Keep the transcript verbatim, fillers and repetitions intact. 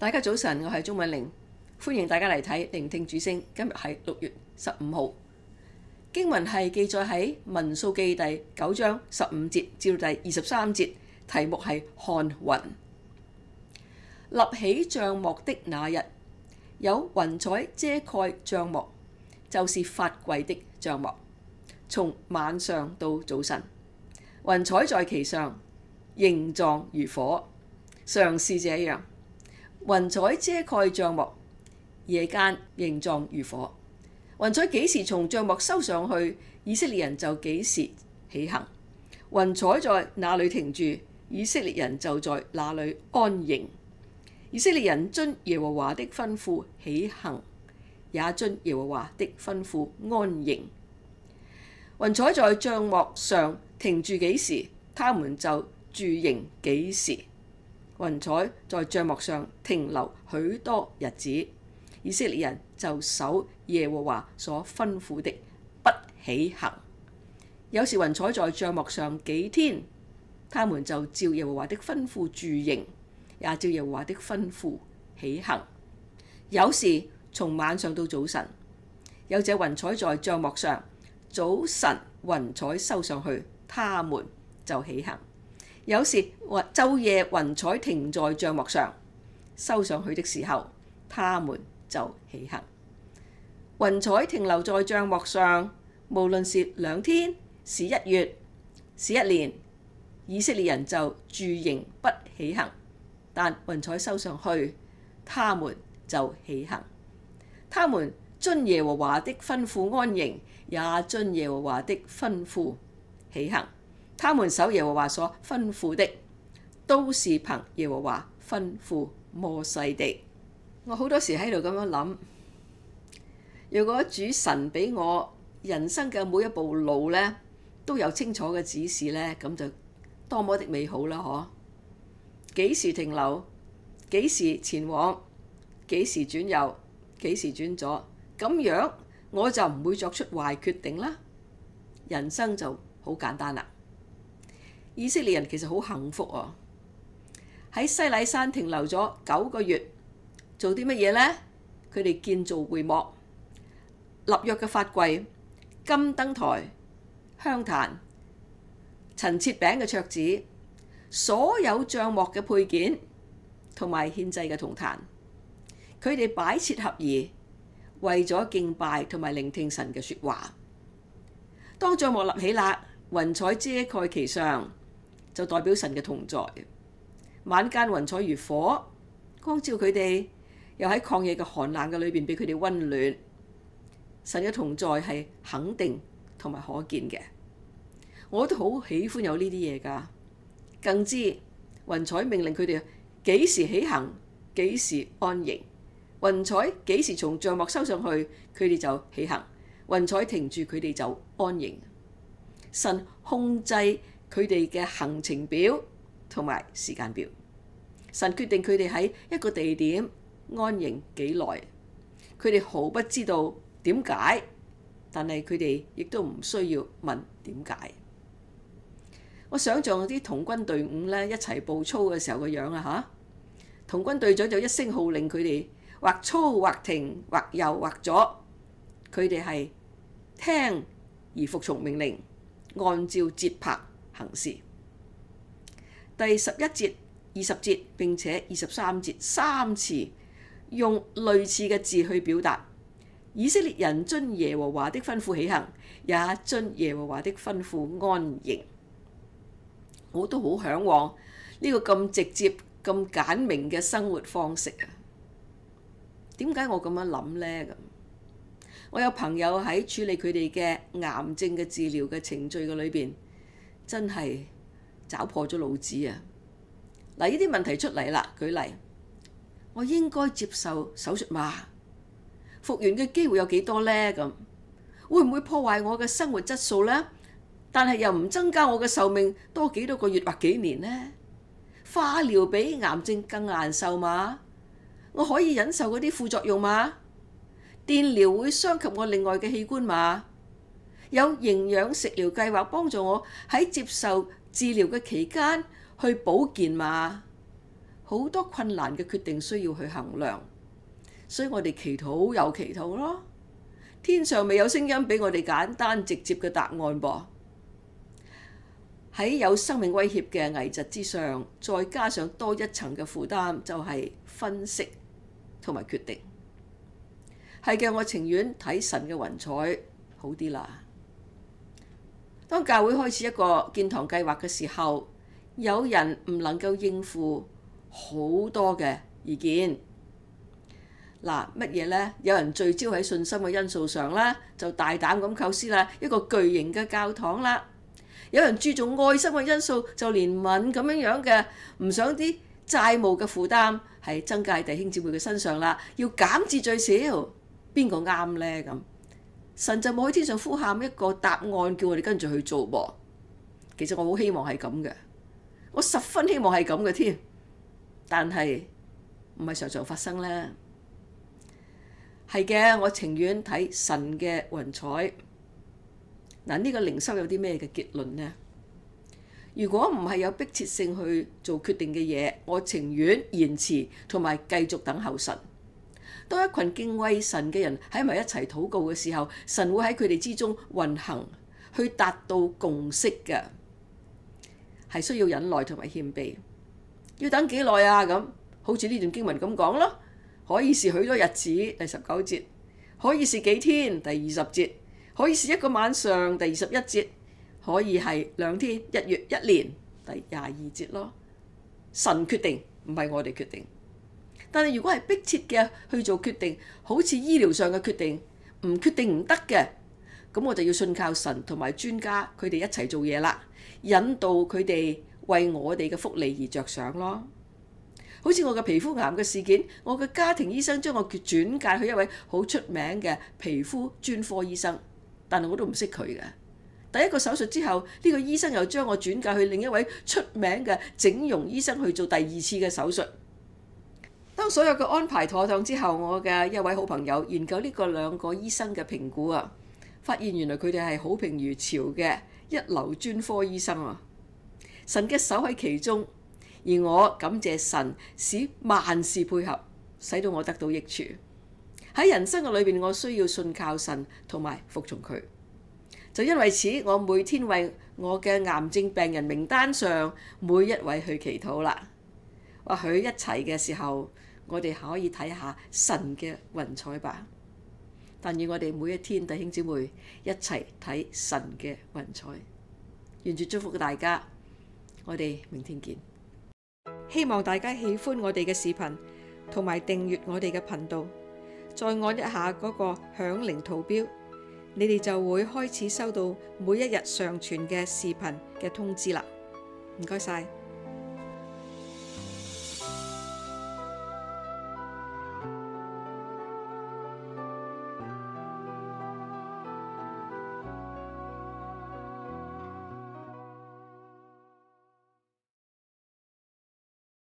大家早晨，我係鍾敏玲，歡迎大家嚟睇聆聽主聲。今日係六月十五號，經文係記載喺民數記第九章十五節至到第二十三節，題目係看雲。立起帳幕的那日，有雲彩遮蓋帳幕，就是法櫃的帳幕，從晚上到早晨，雲彩在其上，形狀如火。常是這樣，雲彩遮蓋帳幕，夜間形狀如火。雲彩幾時從帳幕收上去，以色列人就幾時起行。雲彩在那裏停住，以色列人就在那裏安營。以色列人遵耶和華的吩咐起行，也遵耶和華的吩咐安營。雲彩在帳幕上停住幾時，他們就駐營幾時。雲彩在帳幕上停留許多日子，以色列人就守耶和華所吩咐的，不起行。有時雲彩在帳幕上幾天，他們就照耶和華的吩咐駐營，也照耶和華的吩咐起行。有時從晚上到早晨，有這雲彩在帳幕上，早晨雲彩收上去，他們就起行。有時晝夜雲彩停在帳幕上，收上去的時候，他們就起行。雲彩停留在帳幕上，無論是兩天、是一月、是一年，以色列人就駐營不起行。但雲彩收上去，他們就起行。他們遵耶和華的吩咐安營，也遵耶和華的吩咐起行。他們守耶和華所吩咐的，都是憑耶和華吩咐摩西的。我好多時喺度咁樣諗，如果主神俾我人生嘅每一步路呢，都有清楚嘅指示呢，咁就多麼的美好啦！嗬，幾時停留，幾時前往，幾時轉右，幾時轉左，咁樣我就唔會作出壞決定啦。人生就好簡單啦。以色列人其實好幸福啊！喺西乃山停留咗九個月，做啲乜嘢呢？佢哋建造會幕、立約嘅法櫃、金燈台、香壇、陳設餅嘅桌子，所有帳幕嘅配件同埋獻祭嘅銅壇，佢哋擺設合宜，為咗敬拜同埋聆聽神嘅説話。當帳幕立起啦，雲彩遮蓋其上，就代表神嘅同在。晚間雲彩如火，光照佢哋，又喺曠野嘅寒冷嘅裏邊俾佢哋溫暖。神嘅同在係肯定同埋可見嘅，我都好喜歡有呢啲嘢㗎。更知雲彩命令佢哋幾時起行，幾時安營。雲彩幾時從帳幕收上去，佢哋就起行；雲彩停住，佢哋就安營。神控制佢哋嘅行程表同埋時間表，神決定佢哋喺一個地點安營幾耐，佢哋毫不知道點解，但係佢哋亦都唔需要問點解。我想象啲童軍隊伍咧一齊步操嘅時候個樣啊嚇，童軍隊長就一聲號令佢哋或操或停或右或左，佢哋係聽而服從命令，按照節拍行事。第十一節、二十節並且二十三節三次用類似嘅字去表達，以色列人遵耶和華的吩咐起行，也遵耶和華的吩咐安營。我都好嚮往呢個咁直接、咁簡明嘅生活方式啊！點解我咁樣諗呢？咁我有朋友喺處理佢哋嘅癌症嘅治療嘅程序嘅裏邊，真係找破咗腦子啊！嗱，呢啲問題出嚟啦，舉例，我應該接受手術嗎？復原嘅機會有幾多呢？咁會唔會破壞我嘅生活質素呢？但係又唔增加我嘅壽命多幾多個月或幾年呢？化療比癌症更難受嗎？我可以忍受嗰啲副作用嗎？電療會傷及我另外嘅器官嗎？有營養食療計劃幫助我喺接受治療嘅期間去保健嗎？ 好多困難嘅決定需要去衡量，所以我哋祈禱又祈禱咯。天上未有聲音俾我哋簡單直接嘅答案噃。喺有生命威脅嘅危疾之上，再加上多一層嘅負擔，就係分析同埋決定。係嘅，我情願睇神嘅雲彩好啲啦。當教會開始一個建堂計劃嘅時候，有人唔能夠應付好多嘅意見。嗱，乜嘢呢？有人聚焦喺信心嘅因素上啦，就大膽咁構思啦一個巨型嘅教堂啦。有人注重愛心嘅因素，就憐憫咁樣樣嘅，唔想啲債務嘅負擔係增加喺弟兄姊妹嘅身上啦，要減至最少。邊個啱呢？咁神就冇喺天上呼喊一個答案，叫我哋跟住去做噃。其實我好希望係咁嘅，我十分希望係咁嘅添，但係唔係常常發生咧。係嘅，我情願睇神嘅雲彩。嗱，呢個靈修有啲咩嘅結論呢？如果唔係有迫切性去做決定嘅嘢，我情願延遲同埋繼續等候神。當一群敬畏神嘅人喺埋一齊禱告嘅時候，神會喺佢哋之中運行，去達到共識嘅，係需要忍耐同埋謙卑。要等幾耐啊？咁好似呢段經文咁講咯，可以是許多日子，第十九節；可以是幾天，第二十節。可以是一個晚上，第二十一節；可以係兩天、一月、一年，第廿二節咯。神決定，唔係我哋決定。但係如果係迫切嘅去做決定，好似醫療上嘅決定，唔決定唔得嘅，咁我就要信靠神同埋專家，佢哋一齊做嘢啦，引導佢哋為我哋嘅福利而着想咯。好似我嘅皮膚癌嘅事件，我嘅家庭醫生將我轉介去一位好出名嘅皮膚專科醫生。但係我都唔識佢嘅。第一個手術之後，呢個醫生又將我轉介去另一位出名嘅整容醫生去做第二次嘅手術。當所有嘅安排妥當之後，我嘅一位好朋友研究呢個兩個醫生嘅評估啊，發現原來佢哋係好評如潮嘅一流專科醫生啊。神嘅手喺其中，而我感謝神使萬事配合，使到我得到益處。喺人生嘅裏邊，我需要信靠神同埋服從佢。就因為此，我每天為我嘅癌症病人名單上每一位去祈禱啦。或許一齊嘅時候，我哋可以睇下神嘅雲彩吧。但願我哋每一天弟兄姊妹一齊睇神嘅雲彩。願主祝福大家，我哋明天見。希望大家喜歡我哋嘅視頻，同埋訂閱我哋嘅頻道。再按一下嗰個響鈴圖標，你哋就會開始收到每一日上傳嘅視頻嘅通知啦。唔該晒。